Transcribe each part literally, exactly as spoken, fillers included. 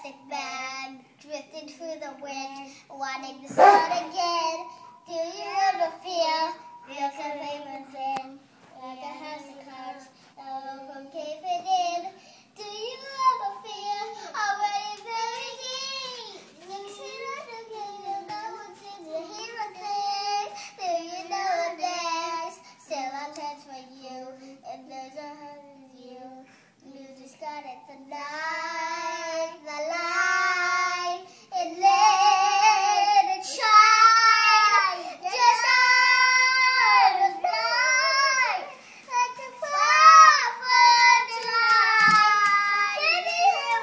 plastic bag, drifting through the wind, wanting to start again. Do you ever feel, feel something within, like a house of cards, all from caving in? Do you ever feel already very deep? Mixing up together, no one seems to hear a thing. Do you know there's still a chance for you, and there's a hundred you. You just started the night, the light, and let it shine. Just shine as bright like the Fourth of July. Can you hear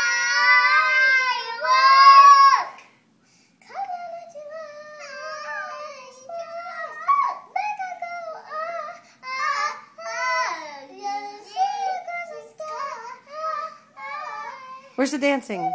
firework? Come on, let your eyes just make it go ah ah ah. Just see across the sky. Where's the dancing?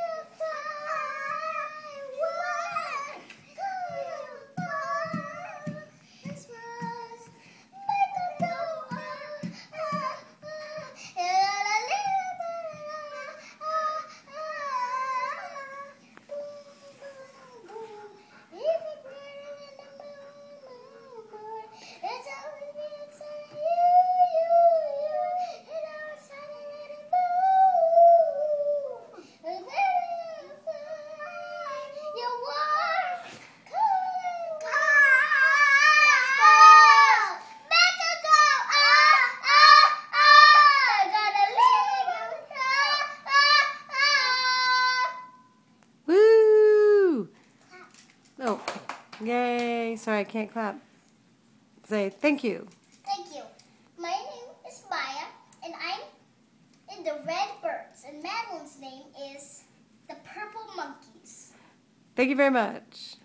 Oh, yay. Sorry, I can't clap. Say thank you. Thank you. My name is Maya, and I'm in the Red Birds, and Madelyn's name is the Purple Monkeys. Thank you very much.